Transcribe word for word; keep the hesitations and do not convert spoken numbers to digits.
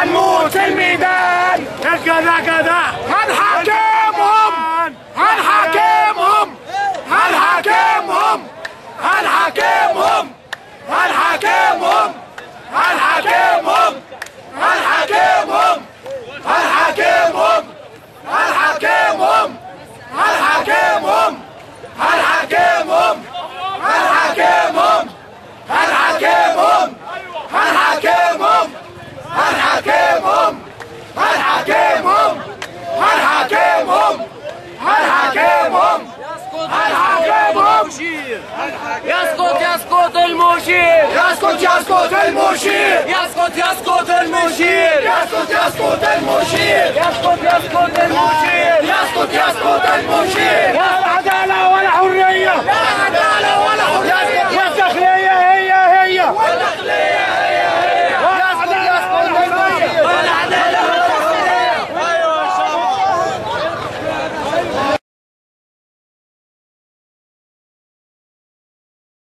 هنموت في الميدان. كذا كذا هنحاكمهم هنحاكمهم هنحاكمهم هنحاكمهم هنحاكمهم هنحاكمهم هنحاكمهم هنحاكمهم هنحاكمهم هنحاكمهم هنحاكمهم هنحاكمهم هنحاكمهم هنحاكمهم هنحاكمهم هنحاكمهم هنحاكمهم هنحاكمهم هنحاكمهم. يسقط يسقط المشير يسقط يسقط المشير يسقط يسقط المشير يسقط يسقط المشير يسقط يسقط المشير يسقط يسقط المشير